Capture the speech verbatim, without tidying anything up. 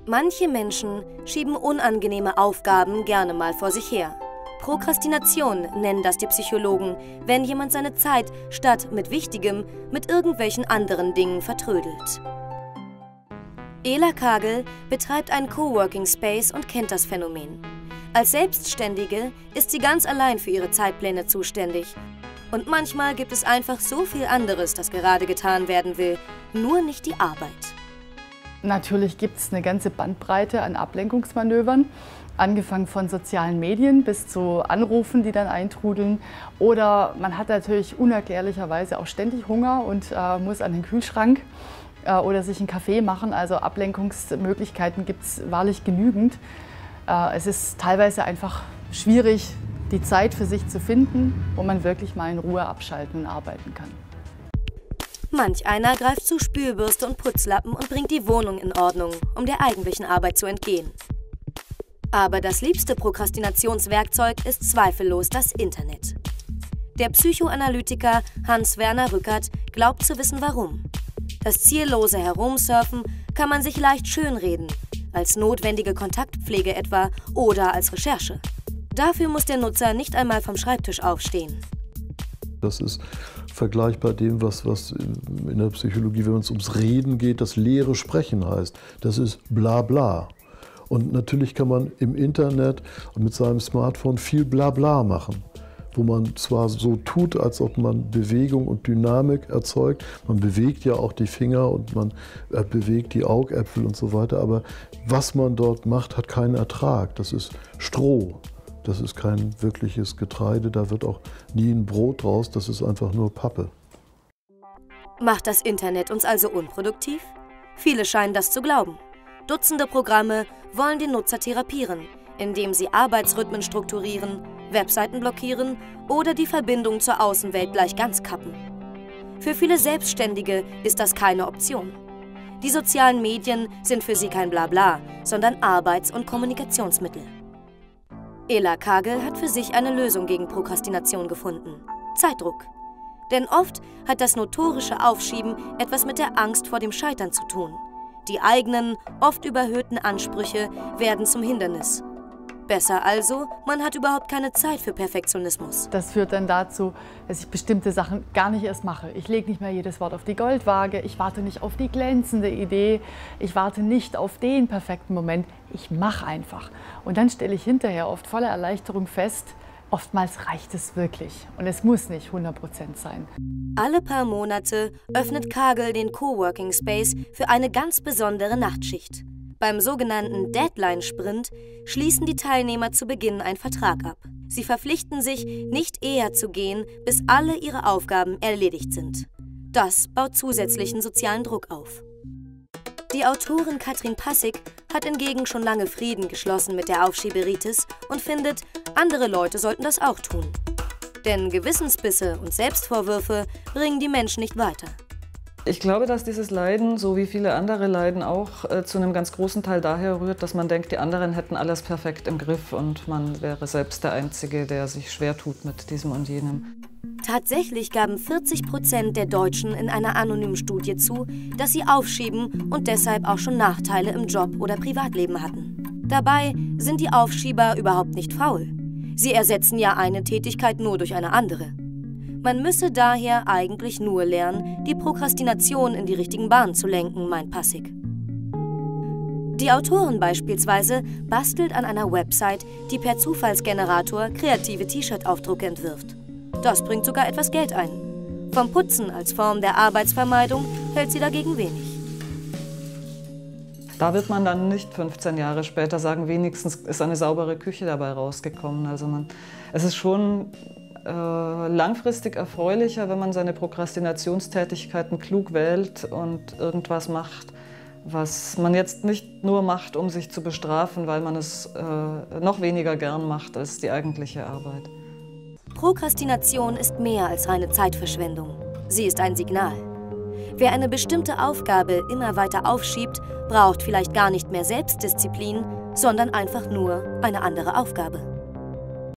Manche Menschen schieben unangenehme Aufgaben gerne mal vor sich her. Prokrastination nennen das die Psychologen, wenn jemand seine Zeit statt mit Wichtigem mit irgendwelchen anderen Dingen vertrödelt. Ela Kagel betreibt einen Coworking Space und kennt das Phänomen. Als Selbstständige ist sie ganz allein für ihre Zeitpläne zuständig. Und manchmal gibt es einfach so viel anderes, das gerade getan werden will, nur nicht die Arbeit. Natürlich gibt es eine ganze Bandbreite an Ablenkungsmanövern, angefangen von sozialen Medien bis zu Anrufen, die dann eintrudeln. Oder man hat natürlich unerklärlicherweise auch ständig Hunger und äh, muss an den Kühlschrank äh, oder sich einen Kaffee machen. Also Ablenkungsmöglichkeiten gibt es wahrlich genügend. Äh, es ist teilweise einfach schwierig, die Zeit für sich zu finden, wo man wirklich mal in Ruhe abschalten und arbeiten kann. Manch einer greift zu Spülbürste und Putzlappen und bringt die Wohnung in Ordnung, um der eigentlichen Arbeit zu entgehen. Aber das liebste Prokrastinationswerkzeug ist zweifellos das Internet. Der Psychoanalytiker Hans-Werner Rückert glaubt zu wissen, warum. Das ziellose Herumsurfen kann man sich leicht schönreden, als notwendige Kontaktpflege etwa oder als Recherche. Dafür muss der Nutzer nicht einmal vom Schreibtisch aufstehen. Das ist vergleichbar dem, was, was in der Psychologie, wenn es ums Reden geht, das leere Sprechen heißt. Das ist Blabla. Und natürlich kann man im Internet und mit seinem Smartphone viel Blabla machen, wo man zwar so tut, als ob man Bewegung und Dynamik erzeugt. Man bewegt ja auch die Finger und man bewegt die Augäpfel und so weiter. Aber was man dort macht, hat keinen Ertrag. Das ist Stroh. Das ist kein wirkliches Getreide, da wird auch nie ein Brot draus, das ist einfach nur Pappe. Macht das Internet uns also unproduktiv? Viele scheinen das zu glauben. Dutzende Programme wollen den Nutzer therapieren, indem sie Arbeitsrhythmen strukturieren, Webseiten blockieren oder die Verbindung zur Außenwelt gleich ganz kappen. Für viele Selbstständige ist das keine Option. Die sozialen Medien sind für sie kein Blabla, sondern Arbeits- und Kommunikationsmittel. Ela Kagel hat für sich eine Lösung gegen Prokrastination gefunden: Zeitdruck. Denn oft hat das notorische Aufschieben etwas mit der Angst vor dem Scheitern zu tun. Die eigenen, oft überhöhten Ansprüche werden zum Hindernis. Besser also, man hat überhaupt keine Zeit für Perfektionismus. Das führt dann dazu, dass ich bestimmte Sachen gar nicht erst mache. Ich lege nicht mehr jedes Wort auf die Goldwaage, ich warte nicht auf die glänzende Idee, ich warte nicht auf den perfekten Moment, ich mache einfach. Und dann stelle ich hinterher oft voller Erleichterung fest, oftmals reicht es wirklich und es muss nicht hundert Prozent sein. Alle paar Monate öffnet Kagel den Coworking Space für eine ganz besondere Nachtschicht. Beim sogenannten Deadline-Sprint schließen die Teilnehmer zu Beginn einen Vertrag ab. Sie verpflichten sich, nicht eher zu gehen, bis alle ihre Aufgaben erledigt sind. Das baut zusätzlichen sozialen Druck auf. Die Autorin Katrin Passig hat hingegen schon lange Frieden geschlossen mit der Aufschieberitis und findet, andere Leute sollten das auch tun. Denn Gewissensbisse und Selbstvorwürfe bringen die Menschen nicht weiter. Ich glaube, dass dieses Leiden, so wie viele andere Leiden auch, äh, zu einem ganz großen Teil daher rührt, dass man denkt, die anderen hätten alles perfekt im Griff und man wäre selbst der Einzige, der sich schwer tut mit diesem und jenem. Tatsächlich gaben vierzig Prozent der Deutschen in einer anonymen Studie zu, dass sie aufschieben und deshalb auch schon Nachteile im Job oder Privatleben hatten. Dabei sind die Aufschieber überhaupt nicht faul. Sie ersetzen ja eine Tätigkeit nur durch eine andere. Man müsse daher eigentlich nur lernen, die Prokrastination in die richtigen Bahnen zu lenken, meint Passig. Die Autorin beispielsweise bastelt an einer Website, die per Zufallsgenerator kreative T-Shirt-Aufdrucke entwirft. Das bringt sogar etwas Geld ein. Vom Putzen als Form der Arbeitsvermeidung hält sie dagegen wenig. Da wird man dann nicht fünfzehn Jahre später sagen, wenigstens ist eine saubere Küche dabei rausgekommen. Also man, es ist schon äh, langfristig erfreulicher, wenn man seine Prokrastinationstätigkeiten klug wählt und irgendwas macht, was man jetzt nicht nur macht, um sich zu bestrafen, weil man es äh, noch weniger gern macht als die eigentliche Arbeit. Prokrastination ist mehr als reine Zeitverschwendung. Sie ist ein Signal. Wer eine bestimmte Aufgabe immer weiter aufschiebt, braucht vielleicht gar nicht mehr Selbstdisziplin, sondern einfach nur eine andere Aufgabe.